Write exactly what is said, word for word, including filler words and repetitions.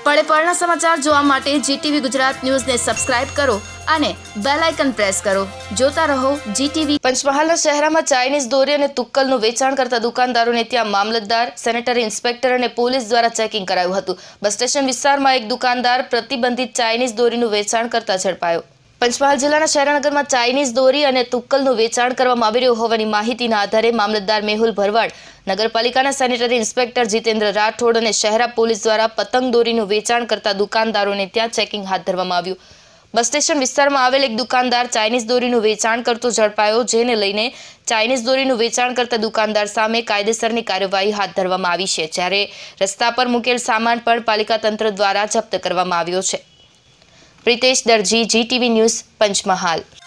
પળે પળના સમાચાર જોવા માટે જીટીવી ગુજરાત ન્યૂઝને સબસ્ક્રાઇબ કરો અને બેલ આઇકન પ્રેસ કરો. જોતા રહો જીટીવી. પંચમહાલના શહેરમાં ચાઇનીઝ દોરી અને તુક્કલનું વેચાણ કરતા દુકાનદારોને ત્યાં મામલતદાર, સેનેટરી ઇન્સ્પેક્ટર અને પોલીસ દ્વારા ચેકિંગ કરાયું હતું. બસ સ્ટેશન વિસ્તારમાં એક દુકાનદાર પ્રતિબંધિત ચાઇનીઝ દોરીનું વેચાણ કરતા ઝડપાયો. પંચમહાલ જિલ્લાના શહેરાનગરમાં ચાઇનીઝ દોરી અને તુક્કલનું વેચાણ કરવામાં આવી રહ્યું હોવાની માહિતીના આધારે મામલતદાર મેહુલ ભરવાડ, નગરપાલિકાના સેનેટરી ઇન્સ્પેક્ટર જીતેન્દ્ર રાઠોડ અને શહેરા પોલીસ દ્વારા પતંગ દોરીનું વેચાણ કરતા દુકાનદારોને ત્યાં ચેકિંગ હાથ ધરવામાં આવ્યું. બસ સ્ટેશન વિસ્તારમાં આવેલ એક દુકાનદાર ચાઇનીઝ દોરીનું વેચાણ કરતો ઝડપાયો, જેને લઈને ચાઇનીઝ દોરીનું વેચાણ કરતા દુકાનદાર સામે કાયદેસરની કાર્યવાહી હાથ ધરવામાં આવી છે, જ્યારે રસ્તા પર મૂકેલ સામાન પણ પાલિકા તંત્ર દ્વારા જપ્ત કરવામાં આવ્યો છે. Pritesh Darji, GTV news, Panchmahal.